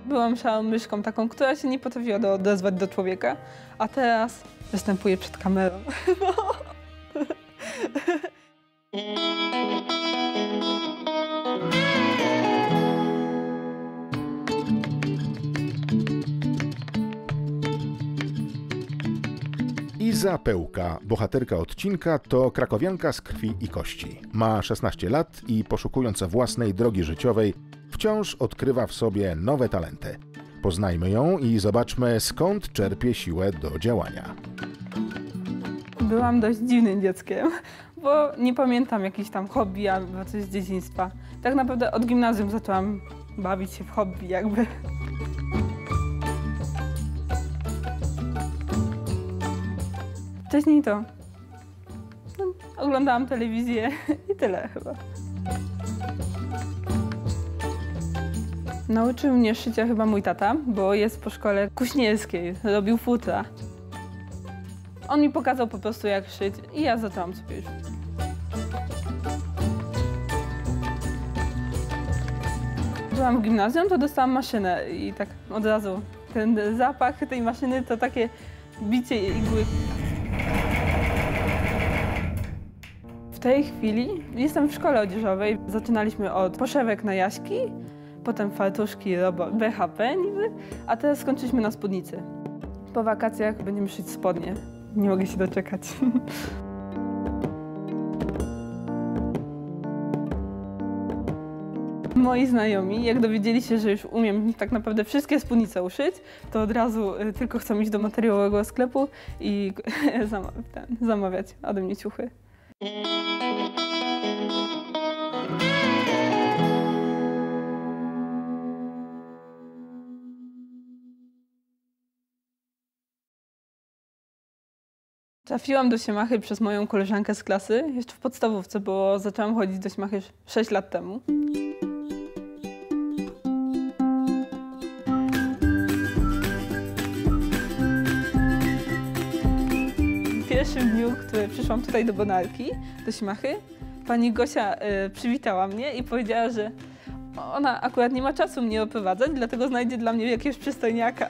Byłam szalą myszką taką, która się nie potrafiła odezwać do człowieka, a teraz występuję przed kamerą. No. Iza Pełka, bohaterka odcinka, to krakowianka z krwi i kości. Ma 16 lat i poszukując własnej drogi życiowej, wciąż odkrywa w sobie nowe talenty. Poznajmy ją i zobaczmy, skąd czerpie siłę do działania. Byłam dość dziwnym dzieckiem, bo nie pamiętam jakichś tam hobby albo coś z dzieciństwa. Tak naprawdę od gimnazjum zaczęłam bawić się w hobby jakby. Wcześniej to oglądałam telewizję i tyle chyba. Nauczył mnie szycia chyba mój tata, bo jest po szkole kuźnielskiej, robił futra. On mi pokazał po prostu jak szyć i ja zaczęłam sobie już. Byłam w gimnazjum, to dostałam maszynę i tak od razu ten zapach tej maszyny to takie bicie igły. W tej chwili jestem w szkole odzieżowej. Zaczynaliśmy od poszewek na jaśki, potem fartuszki BHP niby, a teraz skończyliśmy na spódnicy. Po wakacjach będziemy szyć spodnie. Nie mogę się doczekać. Moi znajomi, jak dowiedzieli się, że już umiem tak naprawdę wszystkie spódnice uszyć, to od razu tylko chcą iść do materiałowego sklepu i zamawiać ode mnie ciuchy. Trafiłam do Siemachy przez moją koleżankę z klasy, jeszcze w podstawówce, bo zaczęłam chodzić do Siemachy 6 lat temu. W pierwszym dniu, który przyszłam tutaj do Bonarki, do Siemachy, pani Gosia przywitała mnie i powiedziała, że ona akurat nie ma czasu mnie oprowadzać, dlatego znajdzie dla mnie jakiegoś przystojniaka.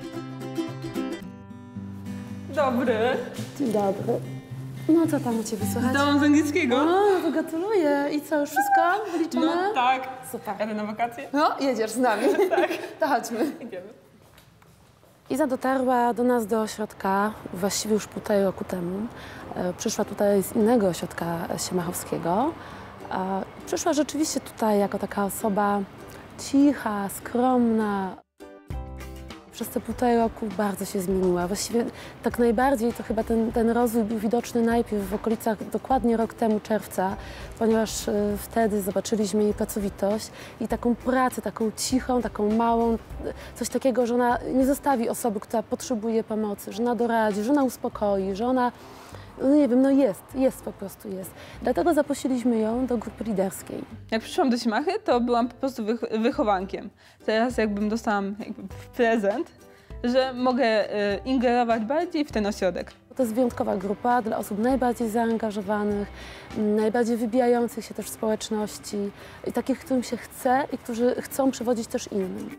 Dobry. Dzień dobry. No co tam u ciebie słychać? Zdałam z angielskiego. O, no to gratuluję. I co, już wszystko wyliczone? No tak. Super. Jadę na wakacje? No, jedziesz z nami. Tak. To chodźmy. Idziemy. Iza dotarła do nas do ośrodka właściwie już 1,5 roku temu. Przyszła tutaj z innego ośrodka siemachowskiego. Przyszła rzeczywiście tutaj jako taka osoba cicha, skromna. Przez te 1,5 roku bardzo się zmieniła. Właściwie tak najbardziej to chyba ten rozwój był widoczny najpierw w okolicach dokładnie rok temu, czerwca, ponieważ wtedy zobaczyliśmy jej pracowitość i taką pracę, taką cichą, taką małą, coś takiego, że ona nie zostawi osoby, która potrzebuje pomocy, że ona doradzi, że ona uspokoi, że ona, no nie wiem, no jest po prostu jest. Dlatego zaprosiliśmy ją do grupy liderskiej. Jak przyszłam do Siemachy, to byłam po prostu wychowankiem. Teraz jakbym dostałam prezent, że mogę ingerować bardziej w ten ośrodek. To jest wyjątkowa grupa dla osób najbardziej zaangażowanych, najbardziej wybijających się też w społeczności i takich, którym się chce i którzy chcą przewodzić też innym.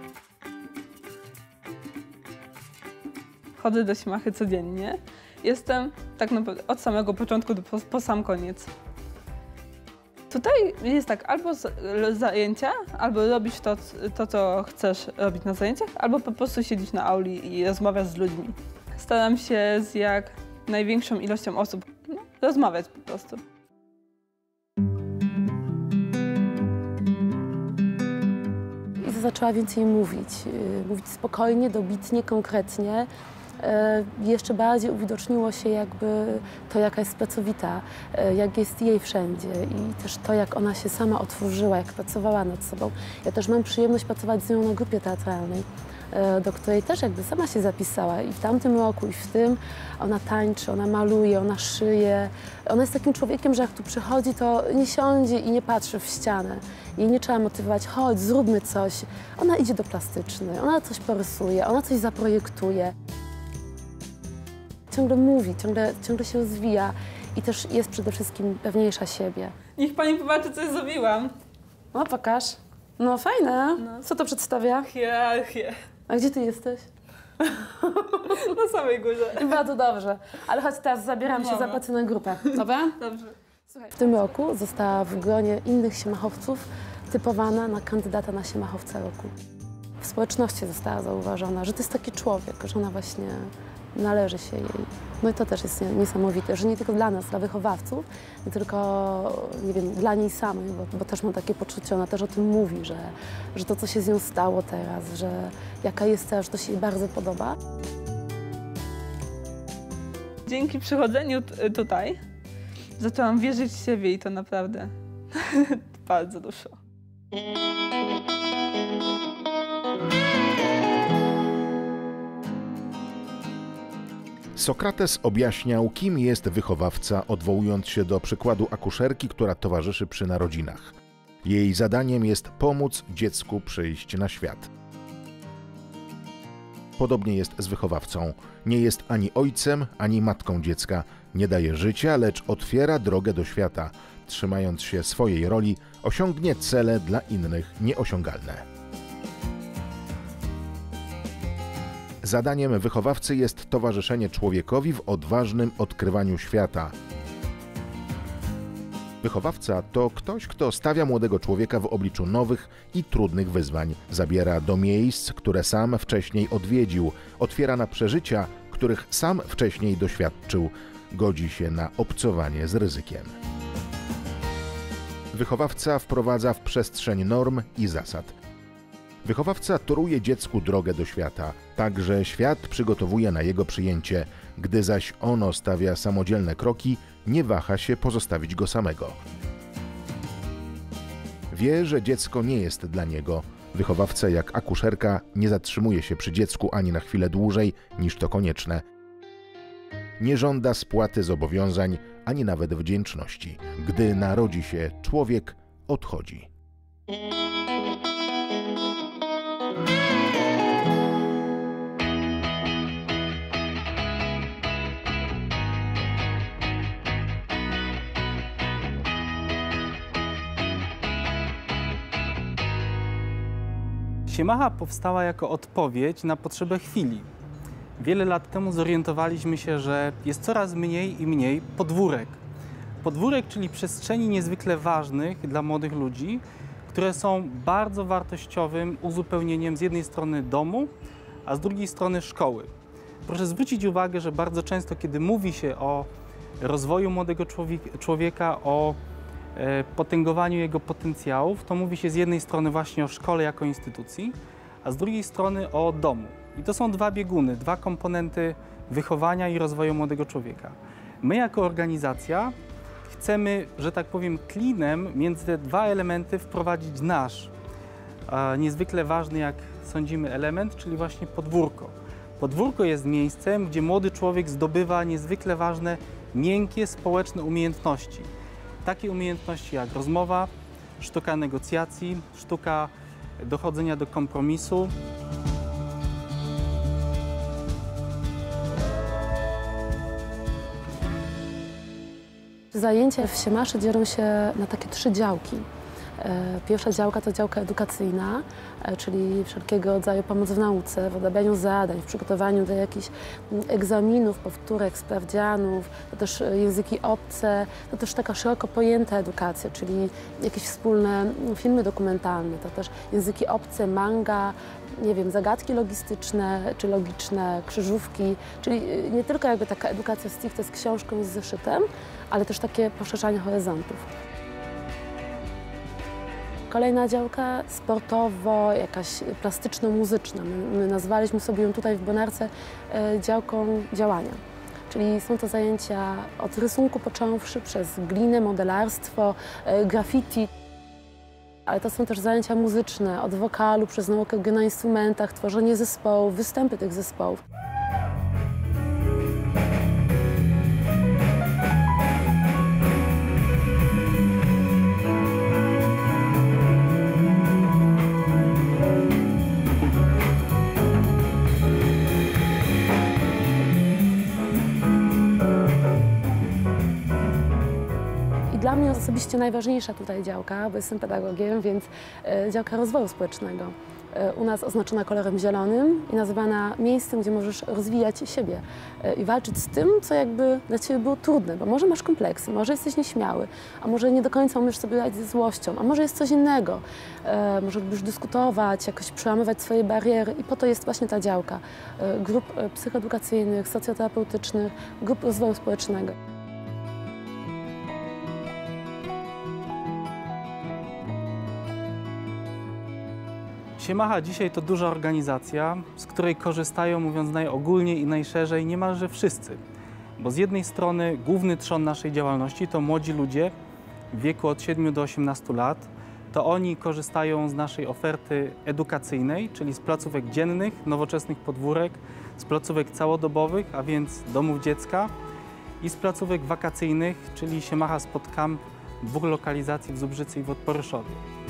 Chodzę do Siemachy codziennie. Jestem tak naprawdę od samego początku po sam koniec. Tutaj jest tak, albo zajęcia, albo robisz to, co chcesz robić na zajęciach, albo po prostu siedzisz na auli i rozmawiasz z ludźmi. Staram się z jak największą ilością osób rozmawiać po prostu. Iza zaczęła więcej mówić spokojnie, dobitnie, konkretnie. Jeszcze bardziej uwidoczniło się jakby to, jaka jest pracowita, jak jest jej wszędzie i też to, jak ona się sama otworzyła, jak pracowała nad sobą. Ja też mam przyjemność pracować z nią na grupie teatralnej, do której też jakby sama się zapisała i w tamtym roku, i w tym. Ona tańczy, ona maluje, ona szyje. Ona jest takim człowiekiem, że jak tu przychodzi, to nie siądzie i nie patrzy w ścianę. Jej nie trzeba motywować, chodź, zróbmy coś. Ona idzie do plastycznej, ona coś porysuje, ona coś zaprojektuje. Ciągle mówi, ciągle się rozwija i też jest przede wszystkim pewniejsza siebie. Niech pani popatrzę, co zrobiłam. No, pokaż. No fajne. Co to przedstawia? Hierarchię. A gdzie ty jesteś? Na samej górze. Bardzo dobrze. Ale chodź teraz, zabieram się za pracę na grupę. Dobra? Dobrze. Słuchaj, w tym roku została w gronie innych siemachowców typowana na kandydata na siemachowca roku. W społeczności została zauważona, że to jest taki człowiek, że ona właśnie należy się jej. No i to też jest niesamowite, że nie tylko dla nas, dla wychowawców, nie tylko, nie wiem, dla niej samej, bo też mam takie poczucie, ona też o tym mówi, że to, co się z nią stało teraz, że jaka jest teraz, że to się jej bardzo podoba. Dzięki przychodzeniu tutaj zaczęłam wierzyć w siebie i to naprawdę bardzo dużo. Sokrates objaśniał, kim jest wychowawca, odwołując się do przykładu akuszerki, która towarzyszy przy narodzinach. Jej zadaniem jest pomóc dziecku przyjść na świat. Podobnie jest z wychowawcą. Nie jest ani ojcem, ani matką dziecka. Nie daje życia, lecz otwiera drogę do świata. Trzymając się swojej roli, osiągnie cele dla innych nieosiągalne. Zadaniem wychowawcy jest towarzyszenie człowiekowi w odważnym odkrywaniu świata. Wychowawca to ktoś, kto stawia młodego człowieka w obliczu nowych i trudnych wyzwań, zabiera do miejsc, które sam wcześniej odwiedził, otwiera na przeżycia, których sam wcześniej doświadczył, godzi się na obcowanie z ryzykiem. Wychowawca wprowadza w przestrzeń norm i zasad. Wychowawca toruje dziecku drogę do świata, tak że świat przygotowuje na jego przyjęcie, gdy zaś ono stawia samodzielne kroki, nie waha się pozostawić go samego. Wie, że dziecko nie jest dla niego. Wychowawca jak akuszerka nie zatrzymuje się przy dziecku ani na chwilę dłużej niż to konieczne. Nie żąda spłaty zobowiązań, ani nawet wdzięczności. Gdy narodzi się człowiek, odchodzi. Siemacha powstała jako odpowiedź na potrzebę chwili. Wiele lat temu zorientowaliśmy się, że jest coraz mniej i mniej podwórek. Podwórek, czyli przestrzeni niezwykle ważnych dla młodych ludzi, które są bardzo wartościowym uzupełnieniem z jednej strony domu, a z drugiej strony szkoły. Proszę zwrócić uwagę, że bardzo często, kiedy mówi się o rozwoju młodego człowieka, o potęgowaniu jego potencjałów, to mówi się z jednej strony właśnie o szkole jako instytucji, a z drugiej strony o domu. I to są dwa bieguny, dwa komponenty wychowania i rozwoju młodego człowieka. My jako organizacja chcemy, że tak powiem, klinem między te dwa elementy wprowadzić nasz niezwykle ważny, jak sądzimy, element, czyli właśnie podwórko. Podwórko jest miejscem, gdzie młody człowiek zdobywa niezwykle ważne, miękkie, społeczne umiejętności. Takie umiejętności jak rozmowa, sztuka negocjacji, sztuka dochodzenia do kompromisu. Zajęcia w Siemaszy dzielą się na takie 3 działki. Pierwsza działka to działka edukacyjna, czyli wszelkiego rodzaju pomoc w nauce, w odrabianiu zadań, w przygotowaniu do jakichś egzaminów, powtórek, sprawdzianów, to też języki obce, to też taka szeroko pojęta edukacja, czyli jakieś wspólne filmy dokumentalne, to też języki obce, manga, nie wiem, zagadki logistyczne czy logiczne, krzyżówki, czyli nie tylko jakby taka edukacja stricte z książką i z zeszytem, ale też takie poszerzanie horyzontów. Kolejna działka sportowo, jakaś plastyczno-muzyczna. My nazwaliśmy sobie ją tutaj w Bonarce działką działania. Czyli są to zajęcia od rysunku począwszy, przez glinę, modelarstwo, graffiti. Ale to są też zajęcia muzyczne, od wokalu, przez naukę gry na instrumentach, tworzenie zespołów, występy tych zespołów. Dla mnie osobiście najważniejsza tutaj działka, bo jestem pedagogiem, więc działka rozwoju społecznego. U nas oznaczona kolorem zielonym i nazywana miejscem, gdzie możesz rozwijać siebie i walczyć z tym, co jakby dla Ciebie było trudne, bo może masz kompleksy, może jesteś nieśmiały, a może nie do końca umiesz sobie radzić ze złością, a może jest coś innego. Może lubisz dyskutować, jakoś przełamywać swoje bariery i po to jest właśnie ta działka grup psychoedukacyjnych, socjoterapeutycznych, grup rozwoju społecznego. Siemacha dzisiaj to duża organizacja, z której korzystają, mówiąc najogólniej i najszerzej, niemalże wszyscy. Bo z jednej strony główny trzon naszej działalności to młodzi ludzie w wieku od 7 do 18 lat. To oni korzystają z naszej oferty edukacyjnej, czyli z placówek dziennych, nowoczesnych podwórek, z placówek całodobowych, a więc domów dziecka i z placówek wakacyjnych, czyli Siemacha Spot Camp w 2 lokalizacji w Zubrzycy i w Podporyszowie.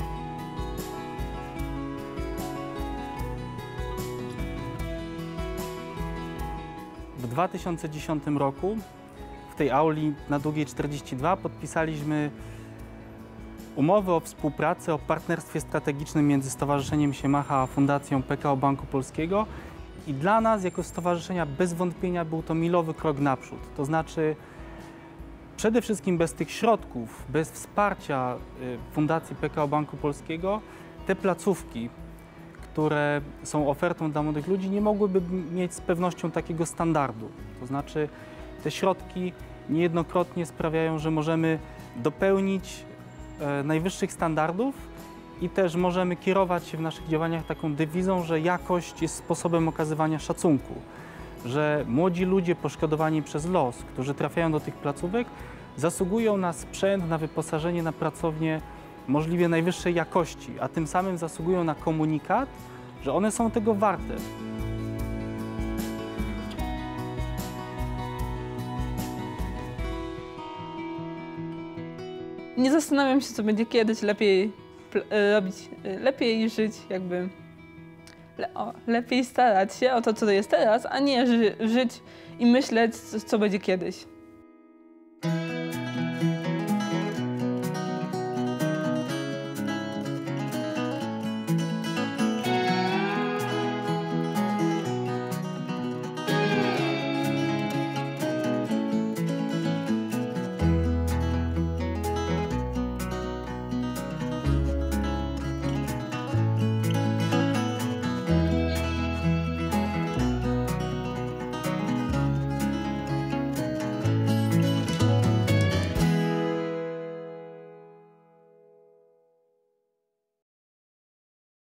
W 2010 roku w tej auli na Długiej 42 podpisaliśmy umowę o współpracy, o partnerstwie strategicznym między Stowarzyszeniem Siemacha a Fundacją PKO Banku Polskiego i dla nas jako stowarzyszenia bez wątpienia był to milowy krok naprzód. To znaczy przede wszystkim bez tych środków, bez wsparcia Fundacji PKO Banku Polskiego te placówki, które są ofertą dla młodych ludzi, nie mogłyby mieć z pewnością takiego standardu. To znaczy te środki niejednokrotnie sprawiają, że możemy dopełnić najwyższych standardów i też możemy kierować się w naszych działaniach taką dewizą, że jakość jest sposobem okazywania szacunku. Że młodzi ludzie poszkodowani przez los, którzy trafiają do tych placówek, zasługują na sprzęt, na wyposażenie, na pracownię możliwie najwyższej jakości, a tym samym zasługują na komunikat, że one są tego warte. Nie zastanawiam się, co będzie kiedyś, lepiej robić, lepiej żyć jakby, lepiej starać się o to, co jest teraz, a nie żyć i myśleć, co będzie kiedyś.